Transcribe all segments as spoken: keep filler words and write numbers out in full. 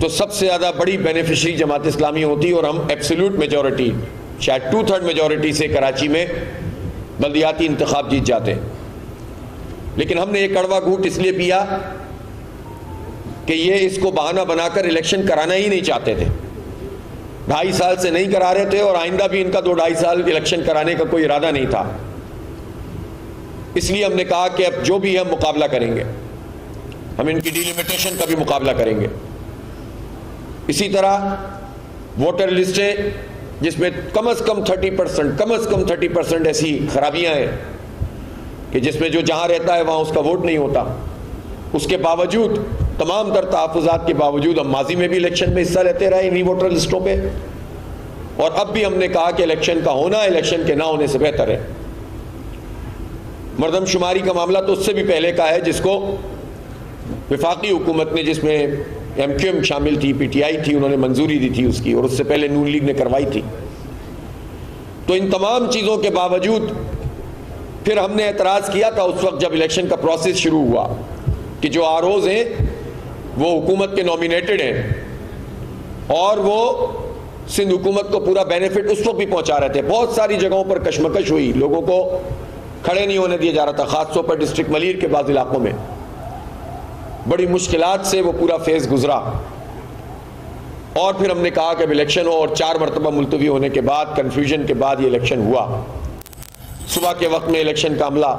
तो सबसे ज़्यादा बड़ी बेनिफिशरी जमात इस्लामी होती और हम एब्सोल्यूट मेजॉरिटी, शायद टू थर्ड मेजॉरिटी से कराची में बल्दियाती इंतखाब जीत जाते। लेकिन हमने ये कड़वा घूंट इसलिए पिया कि ये इसको बहाना बनाकर इलेक्शन कराना ही नहीं चाहते थे। ढाई साल से नहीं करा रहे थे और आइंदा भी इनका दो ढाई साल इलेक्शन कराने का कोई इरादा नहीं था। इसलिए हमने कहा कि अब जो भी हम मुकाबला करेंगे, हम इनकी डिलिमिटेशन का भी मुकाबला करेंगे। इसी तरह वोटर लिस्टें जिसमें कम अज़ कम थर्टी परसेंट कम अज़ कम थर्टी परसेंट ऐसी खराबियां हैं कि जिसमें जो जहां रहता है वहां उसका वोट नहीं होता, उसके बावजूद, तमाम तर तहफ़्फ़ुज़ात के बावजूद हम माजी में भी इलेक्शन में हिस्सा लेते रहे इन्हीं वोटर लिस्टों पे। और अब भी हमने कहा कि इलेक्शन का होना इलेक्शन के ना होने से बेहतर है। मरदमशुमारी का मामला तो उससे भी पहले का है, जिसको वफाकी हुकूमत ने, जिसमें एम क्यू एम शामिल थी, पी टी आई थी, उन्होंने मंजूरी दी थी उसकी, और उससे पहले नून लीग ने करवाई थी। तो इन तमाम चीज़ों के बावजूद फिर हमने एतराज़ किया था उस वक्त जब इलेक्शन का प्रोसेस शुरू हुआ कि जो आर ओज़ हैं वो हुकूमत के नॉमिनेटेड हैं और वो सिंध हुकूमत को पूरा बेनिफिट उस वक्त भी पहुंचा रहे थे। बहुत सारी जगहों पर कशमकश हुई, लोगों को खड़े नहीं होने दिया जा रहा था, ख़ासतौर पर डिस्ट्रिक्ट मलीर के बाद इलाकों में बड़ी मुश्किलात से वो पूरा फेज़ गुजरा। और फिर हमने कहा कि अब इलेक्शन हो, और चार मरतबा मुलतवी होने के बाद, कन्फ्यूजन के बाद ये इलेक्शन हुआ। सुबह के वक्त में इलेक्शन का अमला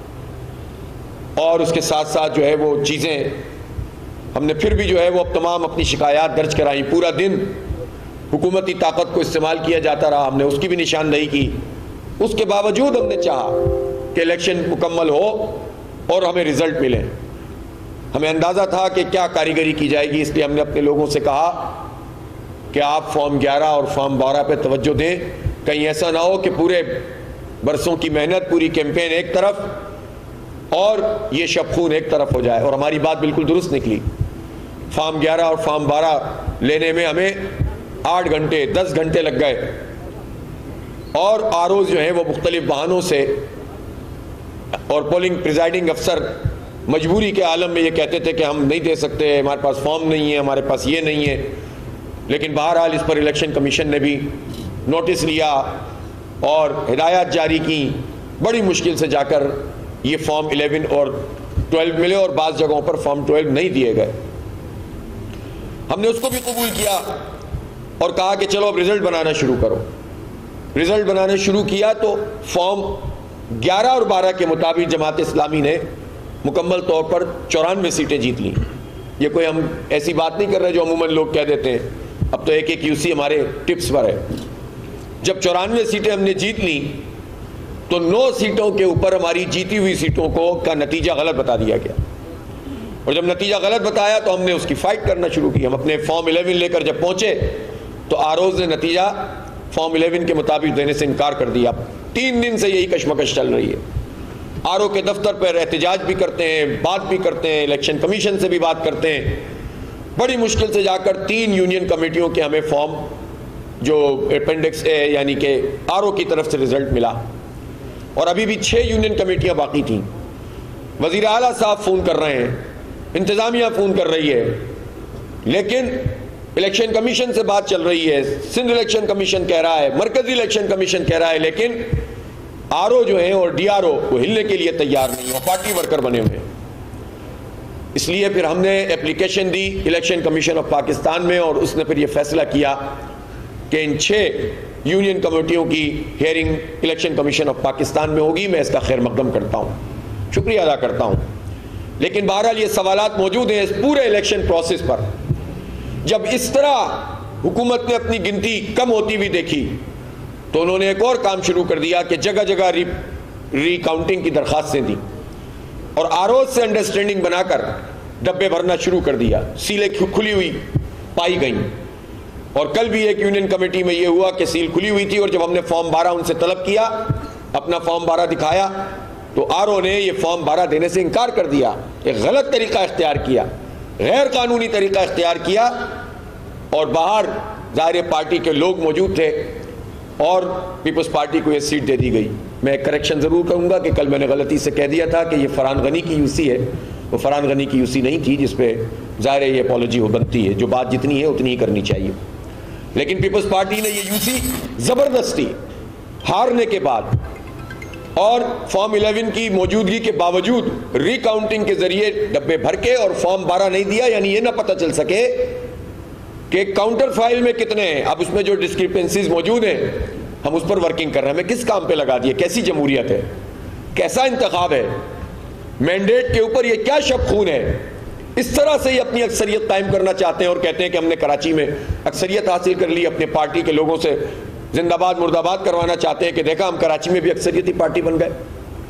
और उसके साथ साथ जो है वो चीज़ें हमने फिर भी जो है वो अब तमाम अपनी शिकायत दर्ज कराई। पूरा दिन हुकूमती ताकत को इस्तेमाल किया जाता रहा, हमने उसकी भी निशानदेही की। उसके बावजूद हमने चाहा कि इलेक्शन मुकम्मल हो और हमें रिजल्ट मिले। हमें अंदाज़ा था कि क्या कारीगरी की जाएगी, इसलिए हमने अपने लोगों से कहा कि आप फॉर्म ग्यारह और फॉर्म बारह पे तवज्जो दें। कहीं ऐसा ना हो कि पूरे बरसों की मेहनत, पूरी कैंपेन एक तरफ और ये शबखून एक तरफ हो जाए। और हमारी बात बिल्कुल दुरुस्त निकली। फॉर्म ग्यारह और फॉर्म बारह लेने में हमें आठ घंटे दस घंटे लग गए, और आर ओज़ जो हैं वो मुख्तलिफ बहानों से, और पोलिंग प्रिजाइडिंग अफसर मजबूरी के आलम में ये कहते थे कि हम नहीं दे सकते, हमारे पास फॉर्म नहीं है, हमारे पास ये नहीं है। लेकिन बहरहाल इस पर इलेक्शन कमीशन ने भी नोटिस लिया और हिदायत जारी की। बड़ी मुश्किल से जाकर ये फॉर्म इलेवन और ट्वेल्व मिले, और बाज़ जगहों पर फॉर्म ट्वेल्व नहीं दिए गए। हमने उसको भी कबूल किया और कहा कि चलो अब रिजल्ट बनाना शुरू करो। रिजल्ट बनाना शुरू किया तो फॉर्म ग्यारह और बारह के मुताबिक जमात इस्लामी ने मुकम्मल तौर पर चौरानवे सीटें जीत ली। ये कोई हम ऐसी बात नहीं कर रहे जो अमूमन लोग कह देते हैं, अब तो एक एक यूसी हमारे टिप्स पर है। जब चौरानवे सीटें हमने जीत ली तो नौ सीटों के ऊपर हमारी जीती हुई सीटों को का नतीजा गलत बता दिया गया, और जब नतीजा गलत बताया तो हमने उसकी फाइट करना शुरू की। हम अपने फॉर्म इलेवन लेकर जब पहुंचे तो आरोज ने नतीजा फॉर्म इलेवन के मुताबिक देने से इनकार कर दिया। तीन दिन से यही कशमकश चल रही है। आर ओ के दफ्तर पर एहतजाज भी करते हैं, बात भी करते हैं, इलेक्शन कमीशन से भी बात करते हैं। बड़ी मुश्किल से जाकर तीन यूनियन कमेटियों के हमें फॉर्म जो अपेंडिक्स ए यानी कि आर ओ की तरफ से रिजल्ट मिला, और अभी भी छः यूनियन कमेटियां बाकी थीं। वज़ीर आला साहब फ़ोन कर रहे हैं, इंतज़ामिया फ़ोन कर रही है, लेकिन इलेक्शन कमीशन से बात चल रही है। सिंध इलेक्शन कमीशन कह रहा है, मरकज़ी इलेक्शन कमीशन कह रहा है, लेकिन आर ओ जो हैं और डी आर ओ वो हिलने के लिए तैयार नहीं, और पार्टी वर्कर बने हुए हैं। इसलिए फिर हमने एप्लीकेशन दी इलेक्शन कमीशन ऑफ पाकिस्तान में, और उसने फिर ये फैसला किया कि इन छः यूनियन कमेटियों की hearing election commission of Pakistan में होगी। मैं इसका खैर मकदम करता हूँ, शुक्रिया अदा करता हूँ। लेकिन बहरहाल ये सवालात मौजूद हैं इस पूरे इलेक्शन प्रोसेस पर। जब इस तरह हुकूमत ने अपनी गिनती कम होती हुई देखी तो उन्होंने एक और काम शुरू कर दिया कि जगह जगह री रिकाउंटिंग की दरख्वास्तें दी, और आर ओ से अंडरस्टैंडिंग बनाकर डब्बे भरना शुरू कर दिया। सीलें खुली हुई पाई गई, और कल भी एक यूनियन कमेटी में यह हुआ कि सील खुली हुई थी, और जब हमने फॉर्म बारह उनसे तलब किया, अपना फॉर्म बारह दिखाया, तो आर ओ ने यह फॉर्म बारह देने से इनकार कर दिया। एक गलत तरीका इख्तियार किया, गैर कानूनी तरीका इख्तियार किया, और बाहर ज़ाहिर पार्टी के लोग मौजूद थे और पीपल्स पार्टी को यह सीट दे दी गई। मैं एक करेक्शन ज़रूर करूँगा कि कल मैंने गलती से कह दिया था कि यह फरहान गनी की यूसी है, वो फरहान गनी की यूसी नहीं थी, जिस पे ज़ाहिर है ये अपॉलॉजी हो बनती है, जो बात जितनी है उतनी ही करनी चाहिए। लेकिन पीपल्स पार्टी ने ये यूसी ज़बरदस्ती हारने के बाद और फॉर्म इलेवन की मौजूदगी के बावजूद रिकाउंटिंग के जरिए डब्बे भर के और फॉर्म बारह नहीं दिया, यानी ये ना पता चल सके कि काउंटर फाइल में कितने हैं। अब उसमें जो डिस्क्रिपेंसीज मौजूद हैं हम उस पर वर्किंग कर रहे हैं। हमें किस काम पे लगा दिए? कैसी जमहूरियत है, कैसा इंतखाब है, मैंडेट के ऊपर ये क्या शब खून है? इस तरह से ही अपनी अक्सरियत कायम करना चाहते हैं और कहते हैं कि हमने कराची में अक्सरियत हासिल कर ली, अपने पार्टी के लोगों से जिंदाबाद मुर्दाबाद करवाना चाहते हैं कि देखा हम कराची में भी अक्सरियती पार्टी बन गए।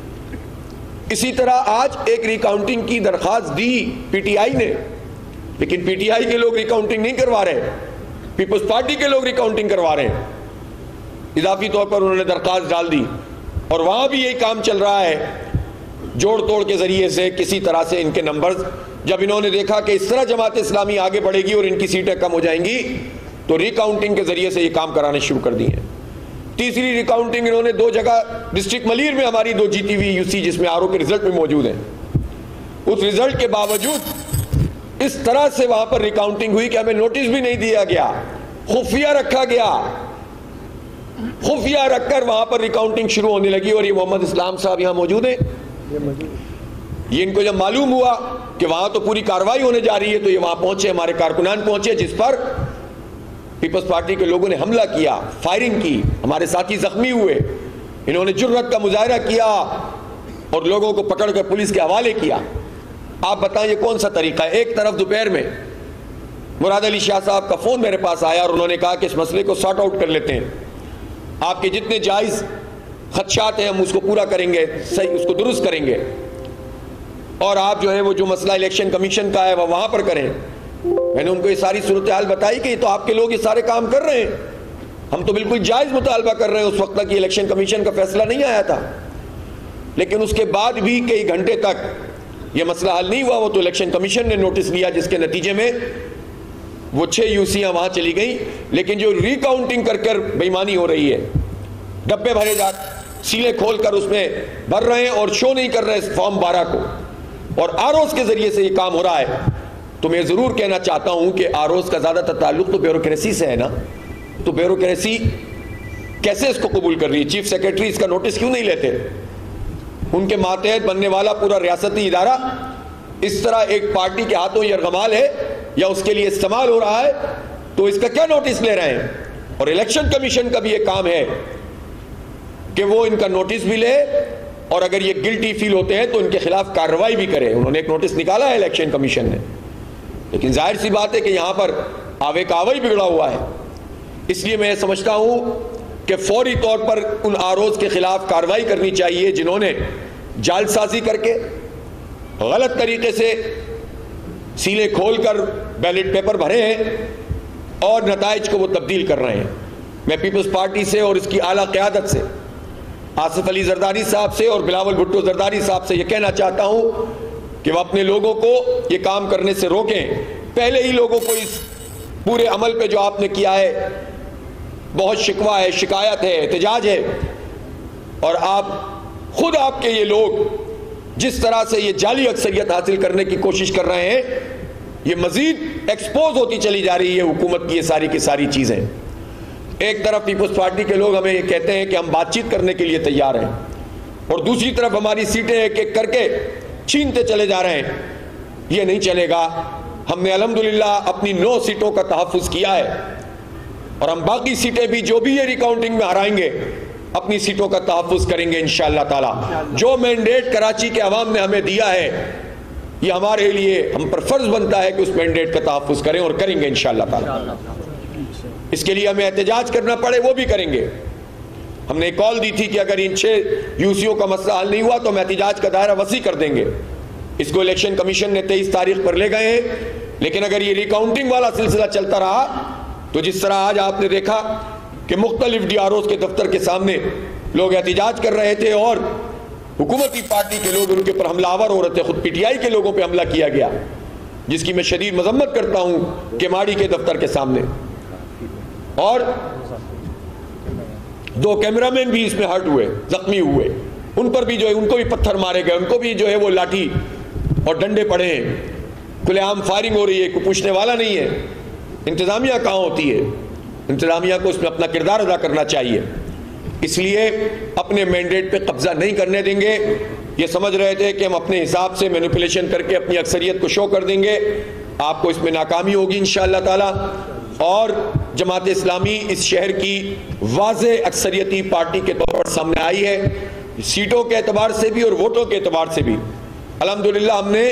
इसी तरह आज एक रिकाउंटिंग की दरख्वास्त दी पीटीआई ने, लेकिन पीटीआई के लोग रिकाउंटिंग नहीं करवा रहे, पीपल्स पार्टी के लोग रिकाउंटिंग करवा रहे हैं। इजाफी तौर पर उन्होंने दरख्वास्त डाल दी और वहां भी यही काम चल रहा है, जोड़ तोड़ के जरिए से किसी तरह से इनके नंबर्स, जब इन्होंने देखा कि इस तरह जमात इस्लामी आगे बढ़ेगी और इनकी सीटें कम हो जाएंगी, तो रिकाउंटिंग के जरिए से ये काम कराने शुरू कर दिए हैं। तीसरी रिकाउंटिंग इन्होंने दो जगह, डिस्ट्रिक्ट मलीर में हमारी दो जीती हुई यूसी जिसमें आर ओ के रिजल्ट में मौजूद हैं, उस रिजल्ट के बावजूद इस तरह से वहां पर रिकाउंटिंग हुई कि हमें नोटिस भी नहीं दिया गया, खुफिया रखा गया, खुफिया रखकर वहां पर रिकाउंटिंग शुरू होने लगी। और ये मोहम्मद इस्लाम साहब यहां मौजूद हैं। ये इनको जब मालूम हुआ कि वहां तो पूरी कार्रवाई होने जा रही है, तो ये वहां पहुंचे, हमारे कारकुनान पहुंचे, जिस पर पीपल्स पार्टी के लोगों ने हमला किया, फायरिंग की, हमारे साथी जख्मी हुए। इन्होंने जुर्रत का मुजाहरा किया और लोगों को पकड़कर पुलिस के हवाले किया। आप बताएं ये कौन सा तरीका है? एक तरफ दोपहर में मुराद अली शाह साहब का फोन मेरे पास आया और उन्होंने कहा कि इस मसले को सॉर्ट आउट कर लेते हैं, आपके जितने जायज खदशात हैं हम उसको पूरा करेंगे, सही उसको दुरुस्त करेंगे, और आप जो है वो जो मसला इलेक्शन कमीशन का है वह वहां पर करें। मैंने उनको ये सारी सूरत हाल बताई कि तो आपके लोग ये सारे काम कर रहे हैं, हम तो बिल्कुल जायज मुतालबा कर रहे हैं। उस वक्त तक इलेक्शन कमीशन का फैसला नहीं आया था, लेकिन उसके बाद भी कई घंटे तक यह मसला हल नहीं हुआ। वो तो इलेक्शन कमीशन ने नोटिस लिया, जिसके नतीजे में वो छह यूसियां वहां चली गई। लेकिन जो रिकाउंटिंग कर कर बेईमानी हो रही है, डब्बे भरे जा, सीलें खोलकर उसमें भर रहे हैं और शो नहीं कर रहे फॉर्म बारह को, और आरोस के जरिए से ये काम हो रहा है। तो मैं जरूर कहना चाहता हूं कि आरोस का ज्यादातर ताल्लुक तो ब्यूरोक्रेसी से है ना, तो ब्यूरोक्रेसी कैसे इसको कबूल कर रही है? चीफ सेक्रेटरी इसका नोटिस क्यों नहीं लेते? उनके मातहत बनने वाला पूरा रियासती इदारा इस तरह एक पार्टी के हाथों यरगमाल है या उसके लिए इस्तेमाल हो रहा है, तो इसका क्या नोटिस ले रहे हैं? और इलेक्शन कमीशन का भी ये काम है कि वो इनका नोटिस भी ले, और अगर ये गिल्टी फील होते हैं तो इनके खिलाफ कार्रवाई भी करे। उन्होंने एक नोटिस निकाला है इलेक्शन कमीशन ने, लेकिन जाहिर सी बात है कि यहां पर आवे का आवा ही बिगड़ा हुआ है। इसलिए मैं समझता हूं कि फौरी तौर पर उन आरोज के खिलाफ कार्रवाई करनी चाहिए जिन्होंने जालसाजी करके गलत तरीके से सीले खोलकर बैलेट पेपर भरे हैं और नताइज को वो तब्दील कर रहे हैं। मैं पीपल्स पार्टी से और इसकी आला क़यादत से, आसिफ अली जरदारी साहब से और बिलावल भुट्टो जरदारी साहब से ये कहना चाहता हूं कि वह अपने लोगों को ये काम करने से रोकें। पहले ही लोगों को इस पूरे अमल पे जो आपने किया है बहुत शिकवा है, शिकायत है, एहतजाज है, और आप खुद आपके ये लोग जिस तरह से ये जाली अक्सरियत हासिल करने की कोशिश कर रहे हैं, ये मजीद एक्सपोज होती चली जा रही है हुकूमत की ये सारी की सारी चीजें। एक तरफ पीपल्स पार्टी के लोग हमें ये कहते हैं कि हम बातचीत करने के लिए तैयार हैं, और दूसरी तरफ हमारी सीटें एक एक करके छीनते चले जा रहे हैं। ये नहीं चलेगा। हमने अल्हम्दुलिल्लाह अपनी नौ सीटों का तहफ़्फ़ुज़ किया है, और हम बाकी सीटें भी जो भी ये रिकाउंटिंग में हराएंगे अपनी सीटों का तहफ़्फ़ुज़ करेंगे इंशाअल्लाह ताला। जो मैंडेट कराची के अवाम ने हमें दिया है, ये हमारे लिए हम पर फर्ज बनता है कि उस मैंडेट का तहफ़्फ़ुज़ करें, और करेंगे इंशाअल्लाह ताला। इसके लिए हमें एहतजाज करना पड़े वो भी करेंगे। हमने एक कॉल दी थी कि अगर इन छह यूसीओ का मसला हल नहीं हुआ तो हम एहतजाज का दायरा वसी कर देंगे। इसको इलेक्शन कमीशन ने तेईस तारीख पर ले गए हैं, लेकिन अगर ये रिकाउंटिंग वाला सिलसिला चलता रहा तो जिस तरह आज आपने देखा कि मुख्तलिफ डी आर ओज़ के दफ्तर के सामने लोग एहतजाज कर रहे थे और हुकूमती पार्टी के लोग उनके ऊपर हमलावर हो रहे थे, खुद पीटीआई के लोगों पर हमला किया गया, जिसकी मैं शदीद मजम्मत करता हूँ केमाड़ी के दफ्तर के सामने। और दो कैमरामैन भी इसमें हर्ट हुए, जख्मी हुए, उन पर भी जो है उनको भी पत्थर मारे गए, उनको भी जो है वो लाठी और डंडे पड़े हैं, खुलेआम फायरिंग हो रही है, कोई पूछने वाला नहीं है। इंतज़ामिया कहाँ होती है? इंतज़ामिया को उसमें अपना किरदार अदा करना चाहिए। इसलिए अपने मैंडेट पे कब्जा नहीं करने देंगे। ये समझ रहे थे कि हम अपने हिसाब से मैनिपुलेशन करके अपनी अक्सरियत को शो कर देंगे, आपको इसमें नाकामी होगी इंशाअल्लाह ताला। और जमात इस्लामी इस शहर की वाज़े अक्सरियती पार्टी के तौर पर सामने आई है, सीटों के एतबार से भी और वोटों के एतबार से भी। अल्हम्दुलिल्लाह हमने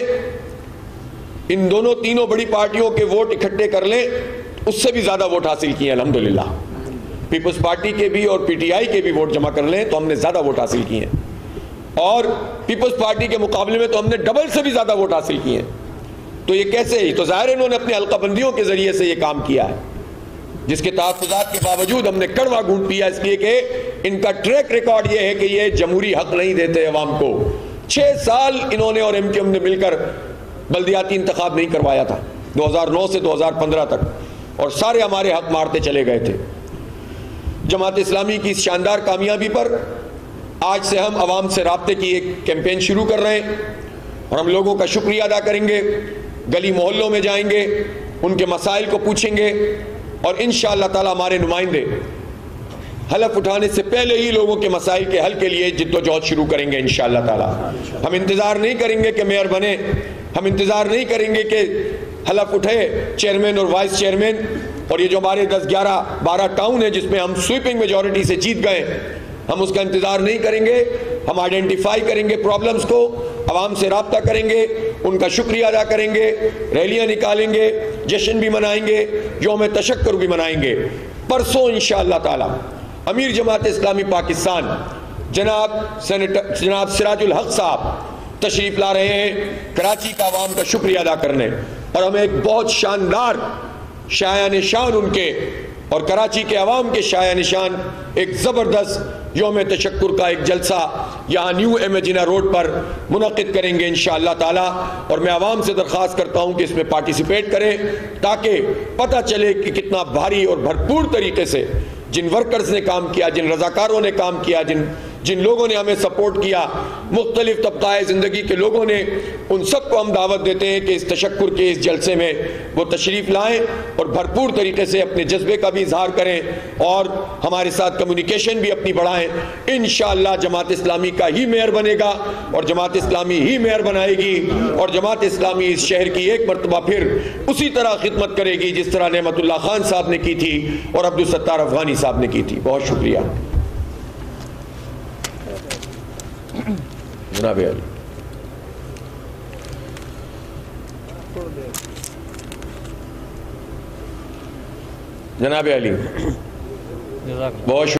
इन दोनों तीनों बड़ी पार्टियों के वोट इकट्ठे कर लें, उससे भी ज़्यादा वोट हासिल किए अल्हम्दुलिल्लाह। पीपल्स पार्टी के भी और पीटीआई के भी वोट जमा कर लें तो हमने ज़्यादा वोट हासिल किए हैं, और पीपल्स पार्टी के मुकाबले में तो हमने डबल से भी ज़्यादा वोट हासिल किए हैं। तो ये कैसे ही? तो ज़ाहिर इन्होंने अपनी हल्काबंदियों के ज़रिए से ये काम किया है, जिसके तहफ़्फ़ुज़ात के बावजूद हमने कड़वा घूंट पिया, इसलिए कि इनका ट्रैक रिकॉर्ड ये है कि ये जमहूरी हक नहीं देते अवाम को। छः साल इन्होंने और एम क्यू एम ने मिलकर बल्दियाती इंतखाब नहीं करवाया था, दो हज़ार नौ से दो हज़ार पंद्रह तक, और सारे हमारे हक मारते चले गए थे। जमात इस्लामी की इस शानदार कामयाबी पर आज से हम आवाम से राब्ते की एक कैंपेन शुरू कर रहे हैं, और हम लोगों का शुक्रिया अदा करेंगे। गली मोहल्लों में जाएंगे, उनके मसाइल को पूछेंगे, और इंशाअल्लाह ताला हमारे नुमाइंदे हलफ उठाने से पहले ही लोगों के मसाइल के हल के लिए जिद्दोजहद शुरू करेंगे इंशाअल्लाह ताला। हम इंतज़ार नहीं करेंगे कि मेयर बने, हम इंतज़ार नहीं करेंगे कि हलफ उठे चेयरमैन और वाइस चेयरमैन, और ये जो हमारे दस ग्यारह बारह टाउन है जिसमें हम स्वीपिंग मेजॉरिटी से जीत गए, हम उसका इंतज़ार नहीं करेंगे। हम आइडेंटिफाई करेंगे प्रॉब्लम्स को, आवाम से रब्ता करेंगे, उनका शुक्रिया अदा करेंगे, रैलियाँ निकालेंगे, जश्न भी मनाएंगे, यौम तशक्कुर भी मनाएंगे। परसों इंशाअल्लाह ताला अमीर जमात इस्लामी पाकिस्तान जनाब सेनेटर जनाब सिराजुल हक साहब तशरीफ़ ला रहे हैं कराची का आवाम का शुक्रिया अदा करने, और हमें एक बहुत शानदार शाया निशान उनके और कराची के अवाम के शाया निशान एक ज़बरदस्त यौम तशक्कुर का एक जलसा यहाँ न्यू एमेजिना रोड पर मुनक़िद करेंगे इंशाअल्लाह ताला। और मैं आवाम से दरख्वास्त करता हूँ कि इसमें पार्टिसिपेट करें, ताकि पता चले कि कितना भारी और भरपूर तरीके से जिन वर्कर्स ने काम किया, जिन रज़ाकारों ने काम किया, जिन जिन लोगों ने हमें सपोर्ट किया, मुख्तलिफ तबक़ाए ज़िंदगी के लोगों ने, उन सबको हम दावत देते हैं कि इस तशक्कुर के इस जलसे में वो तशरीफ़ लाएँ और भरपूर तरीके से अपने जज्बे का भी इजहार करें और हमारे साथ कम्युनिकेशन भी अपनी बढ़ाएँ। इंशाअल्लाह जमात इस्लामी का ही मेयर बनेगा और जमात इस्लामी ही मेयर बनाएगी, और जमात इस्लामी इस शहर की एक मरतबा फिर उसी तरह खिदमत करेगी जिस तरह नेमतुल्लाह खान साहब ने की थी और अब्दुल सत्तार अफगानी साहब ने की थी। बहुत शुक्रिया जनाब अली। जनाब अली बहुत